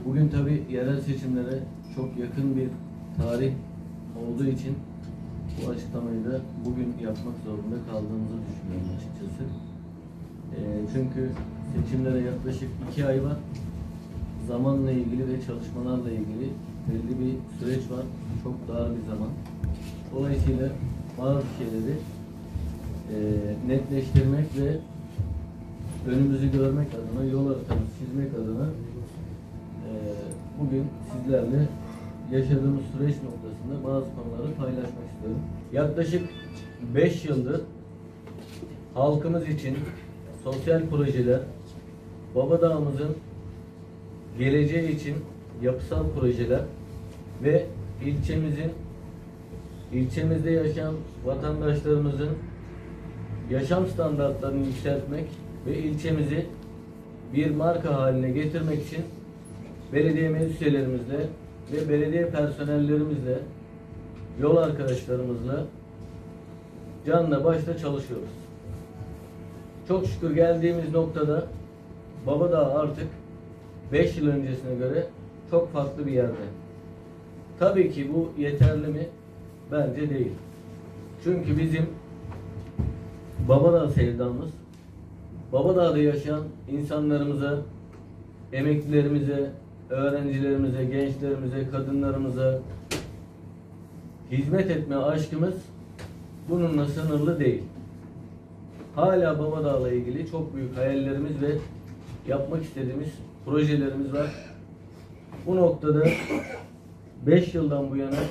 Bugün tabi yerel seçimlere çok yakın bir tarih olduğu için bu açıklamayı da bugün yapmak zorunda kaldığımızı düşünüyorum açıkçası. Çünkü seçimlere yaklaşık 2 ay var. Zamanla ilgili ve çalışmalarla ilgili belli bir süreç var. Çok dar bir zaman. Dolayısıyla bazı şeyleri netleştirmek ve önümüzü görmek adına, yol haritamızı çizmek adına bugün sizlerle yaşadığımız süreç noktasında bazı konuları paylaşmak istiyorum. Yaklaşık 5 yıldır halkımız için sosyal projeler, Babadağ'ımızın geleceği için yapısal projeler ve ilçemizde yaşayan vatandaşlarımızın yaşam standartlarını yükseltmek ve ilçemizi bir marka haline getirmek için belediye meclis üyelerimizle ve belediye personellerimizle, yol arkadaşlarımızla canla başla çalışıyoruz. Çok şükür geldiğimiz noktada Babadağ artık 5 yıl öncesine göre çok farklı bir yerde. Tabii ki bu yeterli mi? Bence değil. Çünkü bizim Babadağ sevdamız, Babadağ'da yaşayan insanlarımıza, emeklilerimize, öğrencilerimize, gençlerimize, kadınlarımıza hizmet etme aşkımız bununla sınırlı değil. Hala Babadağ'la ilgili çok büyük hayallerimiz ve yapmak istediğimiz projelerimiz var. Bu noktada 5 yıldan bu yana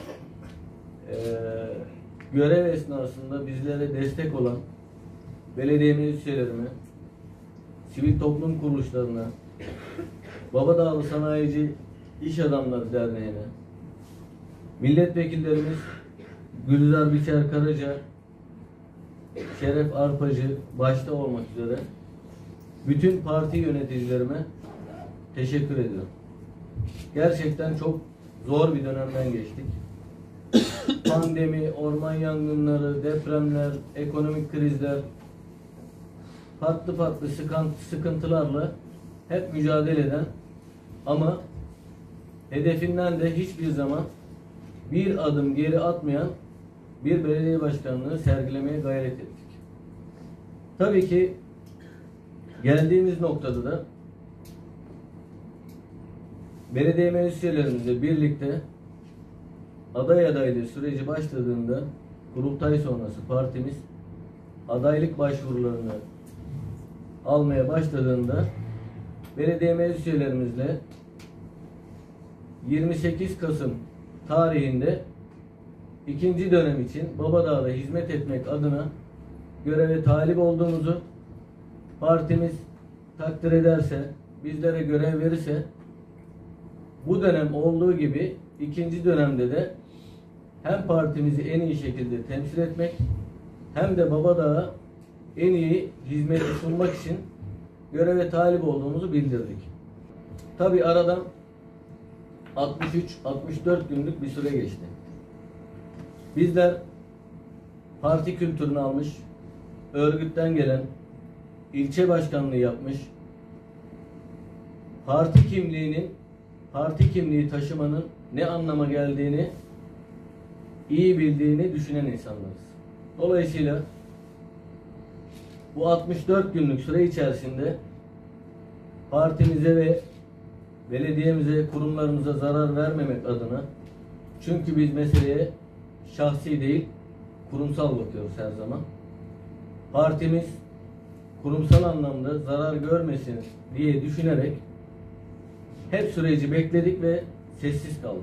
görev esnasında bizlere destek olan belediye meclis üyelerime, sivil toplum kuruluşlarına, Babadağlı Sanayici İş Adamları Derneği'ne, milletvekillerimiz Gülizar Biçer Karaca, Şeref Arpacı başta olmak üzere bütün parti yöneticilerime teşekkür ediyorum. Gerçekten çok zor bir dönemden geçtik. Pandemi, orman yangınları, depremler, ekonomik krizler, farklı sıkıntılarla hep mücadele eden ama hedefinden de hiçbir zaman bir adım geri atmayan bir belediye başkanlığı sergilemeye gayret ettik. Tabii ki geldiğimiz noktada da belediye meclis üyelerimizle birlikte aday adaylığı süreci başladığında kurultay sonrası partimiz adaylık başvurularını almaya başladığında belediye meclis üyelerimizle 28 Kasım tarihinde ikinci dönem için Babadağ'da hizmet etmek adına göreve talip olduğumuzu, partimiz takdir ederse, bizlere görev verirse bu dönem olduğu gibi ikinci dönemde de hem partimizi en iyi şekilde temsil etmek hem de Babadağ'a en iyi hizmeti sunmak için göreve talip olduğumuzu bildirdik. Tabi aradan 63-64 günlük bir süre geçti. Bizler parti kültürünü almış, örgütten gelen, ilçe başkanlığı yapmış, parti kimliği taşımanın ne anlama geldiğini iyi bildiğini düşünen insanlarız. Dolayısıyla bu 64 günlük süre içerisinde partimize ve belediyemize, kurumlarımıza zarar vermemek adına, çünkü biz meseleye şahsi değil, kurumsal bakıyoruz her zaman. Partimiz kurumsal anlamda zarar görmesin diye düşünerek hep süreci bekledik ve sessiz kaldık.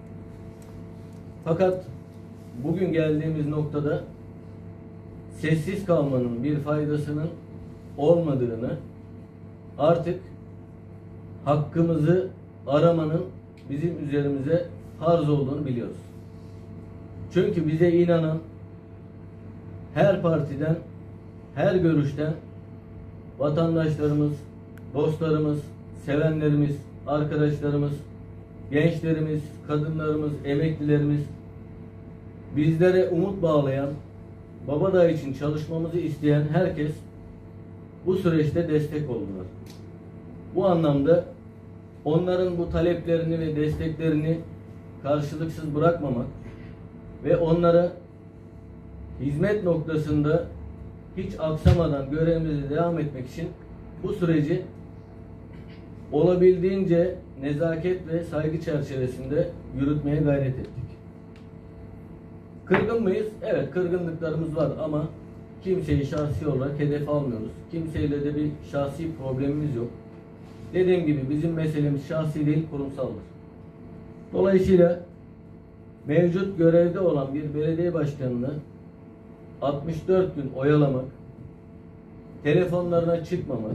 Fakat bugün geldiğimiz noktada sessiz kalmanın bir faydasının olmadığını, artık hakkımızı aramanın bizim üzerimize farz olduğunu biliyoruz. Çünkü bize inanan her partiden, her görüşten vatandaşlarımız, dostlarımız, sevenlerimiz, arkadaşlarımız, gençlerimiz, kadınlarımız, emeklilerimiz, bizlere umut bağlayan, Babadağ için çalışmamızı isteyen herkes bu süreçte destek oldular. Bu anlamda onların bu taleplerini ve desteklerini karşılıksız bırakmamak ve onlara hizmet noktasında hiç aksamadan görevimize devam etmek için bu süreci olabildiğince nezaket ve saygı çerçevesinde yürütmeye gayret ettik. Kırgın mıyız? Evet, kırgınlıklarımız var ama kimseyi şahsi olarak hedef almıyoruz. Kimseyle de bir şahsi problemimiz yok. Dediğim gibi bizim meselemiz şahsi değil, kurumsaldır. Dolayısıyla mevcut görevde olan bir belediye başkanını 64 gün oyalamak, telefonlarına çıkmamak,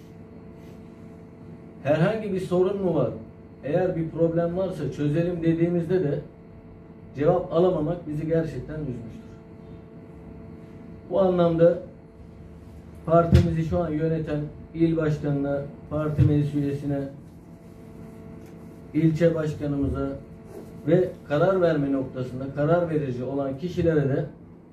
herhangi bir sorun mu var, eğer bir problem varsa çözelim dediğimizde de cevap alamamak bizi gerçekten üzmüştür. Bu anlamda partimizi şu an yöneten il başkanına, parti meclis üyesine, ilçe başkanımıza ve karar verme noktasında karar verici olan kişilere de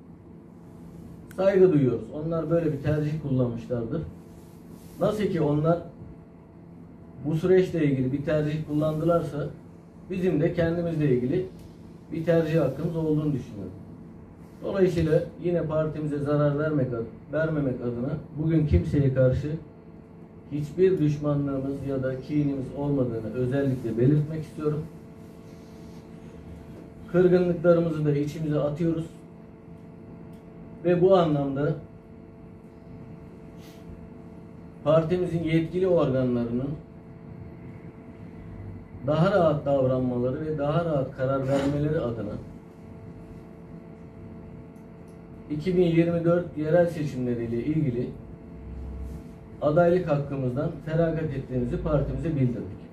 saygı duyuyoruz. Onlar böyle bir tercih kullanmışlardır. Nasıl ki onlar bu süreçle ilgili bir tercih kullandılarsa bizim de kendimizle ilgili bir tercih hakkımız olduğunu düşünüyorum. Dolayısıyla yine partimize zarar vermemek adına bugün kimseye karşı hiçbir düşmanlığımız ya da kinimiz olmadığını özellikle belirtmek istiyorum. Kırgınlıklarımızı da içimize atıyoruz. Ve bu anlamda partimizin yetkili organlarının daha rahat davranmaları ve daha rahat karar vermeleri adına 2024 yerel seçimleriyle ilgili adaylık hakkımızdan feragat ettiğimizi partimize bildirdik.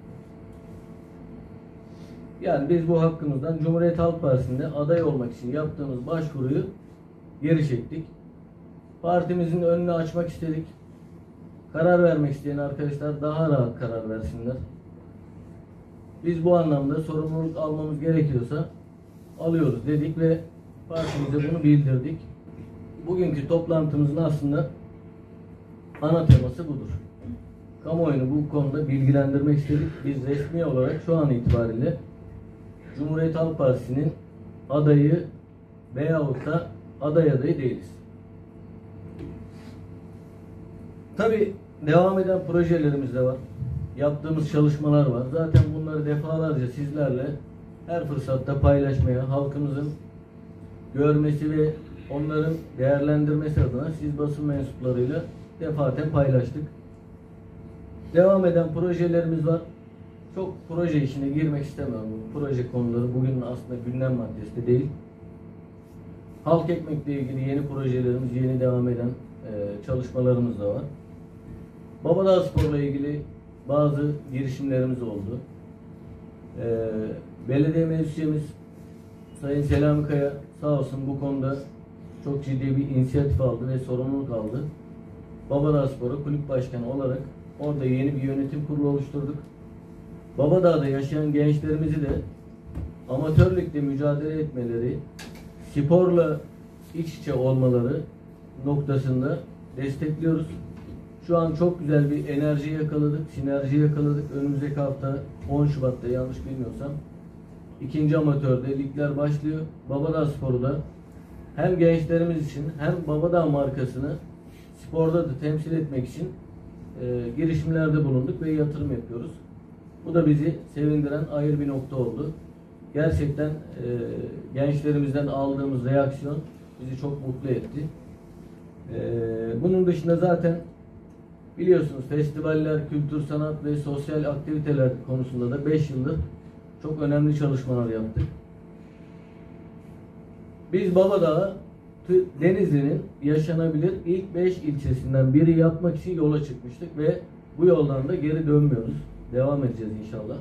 Yani biz bu hakkımızdan Cumhuriyet Halk Partisi'nde aday olmak için yaptığımız başvuruyu geri çektik. Partimizin önünü açmak istedik. Karar vermek isteyen arkadaşlar daha rahat karar versinler. Biz bu anlamda sorumluluk almamız gerekiyorsa alıyoruz dedik ve partimize bunu bildirdik. Bugünkü toplantımızın aslında ana teması budur. Kamuoyunu bu konuda bilgilendirmek istedik. Biz resmi olarak şu an itibariyle Cumhuriyet Halk Partisi'nin adayı veyahut da aday adayı değiliz. Tabii devam eden projelerimiz de var. Yaptığımız çalışmalar var. Zaten bunları defalarca sizlerle her fırsatta paylaşmaya, halkımızın görmesi ve onların değerlendirmesi adına siz basın mensuplarıyla defaten paylaştık. Devam eden projelerimiz var. Çok proje işine girmek istemiyorum. Bu proje konuları bugün aslında gündem maddesi de değil. Halk ekmekle ilgili yeni projelerimiz, yeni devam eden çalışmalarımız da var. Babadağ Spor'la ilgili bazı girişimlerimiz oldu. Belediye meclis üyemiz Sayın Selami Kaya sağ olsun bu konuda çok ciddi bir inisiyatif aldı ve sorumluluk aldı. Babadağ Spor'a kulüp başkanı olarak orada yeni bir yönetim kurulu oluşturduk. Babadağ'da yaşayan gençlerimizi de amatör ligde mücadele etmeleri, sporla iç içe olmaları noktasında destekliyoruz. Şu an çok güzel bir enerji yakaladık, sinerji yakaladık. Önümüzdeki hafta 10 Şubat'ta yanlış bilmiyorsam ikinci amatörde ligler başlıyor. Babadağ Spor'u da hem gençlerimiz için hem Babadağ markasını sporda da temsil etmek için girişimlerde bulunduk ve yatırım yapıyoruz. Bu da bizi sevindiren ayrı bir nokta oldu. Gerçekten gençlerimizden aldığımız reaksiyon bizi çok mutlu etti. Bunun dışında zaten biliyorsunuz festivaller, kültür, sanat ve sosyal aktiviteler konusunda da 5 yıldır çok önemli çalışmalar yaptık. Biz Babadağ, Denizli'nin yaşanabilir ilk 5 ilçesinden biri yapmak için yola çıkmıştık ve bu yoldan da geri dönmüyoruz. Devam edeceğiz inşallah.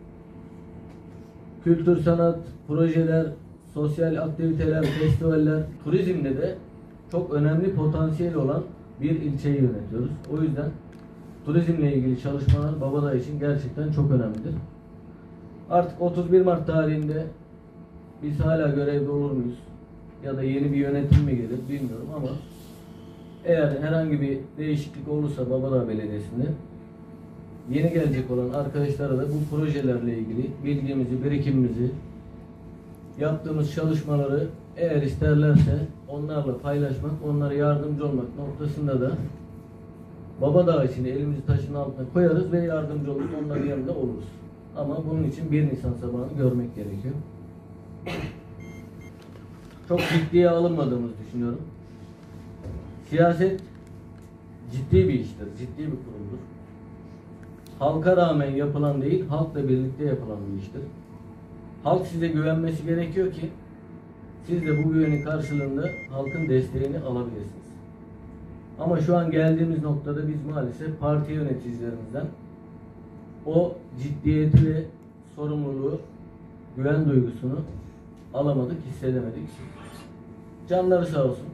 Kültür, sanat, projeler, sosyal aktiviteler, festivaller, turizmde de çok önemli potansiyeli olan bir ilçeyi yönetiyoruz. O yüzden turizmle ilgili çalışmalar Babadağ için gerçekten çok önemlidir. Artık 31 Mart tarihinde biz hala görevde olur muyuz? Ya da yeni bir yönetim mi gelir bilmiyorum ama eğer herhangi bir değişiklik olursa Babadağ Belediyesi'nde yeni gelecek olan arkadaşlara da bu projelerle ilgili bilgimizi, birikimimizi, yaptığımız çalışmaları eğer isterlerse onlarla paylaşmak, onlara yardımcı olmak noktasında da Babadağ için elimizi taşın altına koyarız ve yardımcı oluruz, onların yanında oluruz. Ama bunun için 1 Nisan sabahını görmek gerekiyor. Çok ciddiye alınmadığımızı düşünüyorum. Siyaset ciddi bir iştir, ciddi bir kurumdur. Halka rağmen yapılan değil, halkla birlikte yapılan bir iştir. Halk size güvenmesi gerekiyor ki siz de bu güvenin karşılığında halkın desteğini alabilirsiniz. Ama şu an geldiğimiz noktada biz maalesef parti yöneticilerimizden o ciddiyeti ve sorumluluğu, güven duygusunu alamadık, hissedemedik. Canları sağ olsun.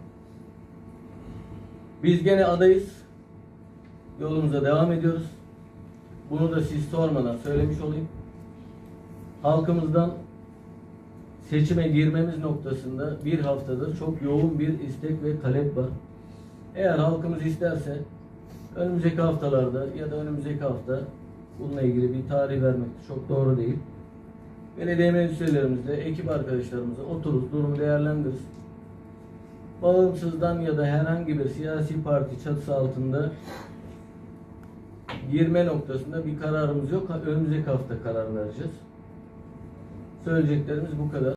Biz gene adayız. Yolumuza devam ediyoruz. Bunu da siz sormadan söylemiş olayım. Halkımızdan seçime girmemiz noktasında bir haftadır çok yoğun bir istek ve talep var. Eğer halkımız isterse önümüzdeki haftalarda ya da önümüzdeki hafta bununla ilgili bir tarih vermek çok doğru değil. Belediye meclis üyelerimizle, ekip arkadaşlarımızla otururuz, durumu değerlendiririz. Bağımsızdan ya da herhangi bir siyasi parti çatısı altında girme noktasında bir kararımız yok. Önümüzdeki hafta karar vereceğiz. Söyleyeceklerimiz bu kadar.